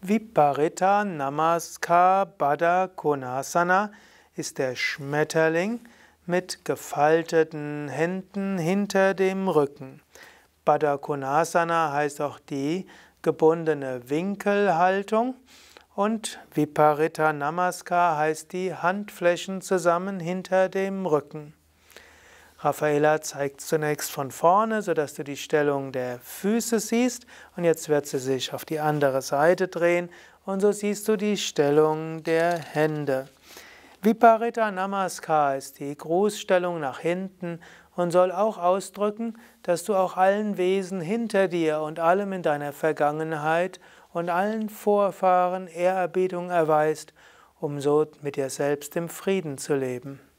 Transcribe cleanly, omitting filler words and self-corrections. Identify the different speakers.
Speaker 1: Viparita Namaskar Baddha Konasana ist der Schmetterling mit gefalteten Händen hinter dem Rücken. Baddha Konasana heißt auch die gebundene Winkelhaltung und Viparita Namaskar heißt die Handflächen zusammen hinter dem Rücken. Raffaella zeigt zunächst von vorne, sodass du die Stellung der Füße siehst, und jetzt wird sie sich auf die andere Seite drehen und so siehst du die Stellung der Hände. Viparita Namaskar ist die Grußstellung nach hinten und soll auch ausdrücken, dass du auch allen Wesen hinter dir und allem in deiner Vergangenheit und allen Vorfahren Ehrerbietung erweist, um so mit dir selbst im Frieden zu leben.